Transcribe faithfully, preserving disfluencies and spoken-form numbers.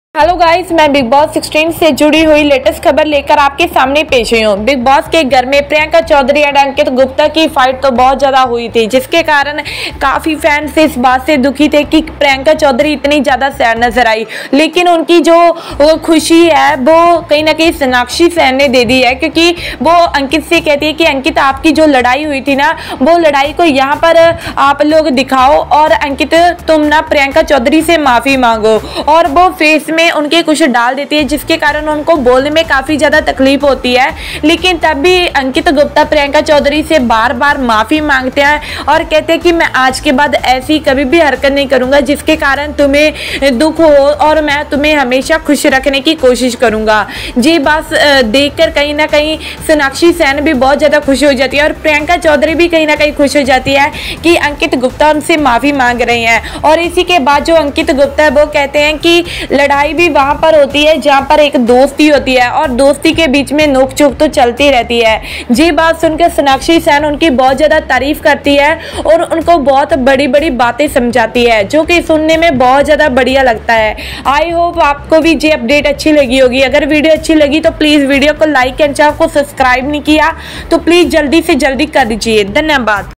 Hello guys, मैं Bigg Boss सोलह से जुड़ी हुई लेटेस्ट खबर लेकर आपके सामने पेश हुई हूँ। बिग बॉस के घर में प्रियंका चौधरी और अंकित गुप्ता की फाइट तो बहुत ज़्यादा हुई थी, जिसके कारण काफ़ी फैंस इस बात से दुखी थे कि प्रियंका चौधरी इतनी ज़्यादा सैड नजर आई। लेकिन उनकी जो खुशी है वो कहीं ना कहीं सोनाक्षी सेन ने दे दी है, क्योंकि वो अंकित से कहती है कि अंकित, आपकी जो लड़ाई हुई थी ना, वो लड़ाई को यहाँ पर आप लोग दिखाओ और अंकित, तुम ना प्रियंका चौधरी से माफ़ी मांगो। और वो फेस में उनके कुछ डाल देती है, जिसके कारण उनको बोलने में काफी ज्यादा तकलीफ होती है। लेकिन तब भी अंकित गुप्ता प्रियंका चौधरी से बार बार माफी मांगते हैं और कहते हैं कि मैं आज के बाद ऐसी कभी भी हरकत नहीं करूंगा जिसके कारण तुम्हें दुख हो, और मैं तुम्हें हमेशा खुश रखने की कोशिश करूंगा। जी बात देखकर कहीं ना कहीं सोनाक्षी सेन भी बहुत ज्यादा खुश हो जाती है और प्रियंका चौधरी भी कहीं ना कहीं खुश हो जाती है कि अंकित गुप्ता उनसे माफी मांग रहे हैं। और इसी के बाद जो अंकित गुप्ता है वो कहते हैं कि लड़ाई भी वहां पर होती है जहां पर एक दोस्ती होती है, और दोस्ती के बीच में नोक झोंक तो चलती रहती है। जी बात सुनकर सोनाक्षी सेन उनकी बहुत ज्यादा तारीफ करती है और उनको बहुत बड़ी बड़ी बातें समझाती है, जो कि सुनने में बहुत ज्यादा बढ़िया लगता है। आई होप आपको भी ये अपडेट अच्छी लगी होगी। अगर वीडियो अच्छी लगी तो प्लीज वीडियो को लाइक एंड चैनल को सब्सक्राइब नहीं किया तो प्लीज जल्दी से जल्दी कर दीजिए। धन्यवाद।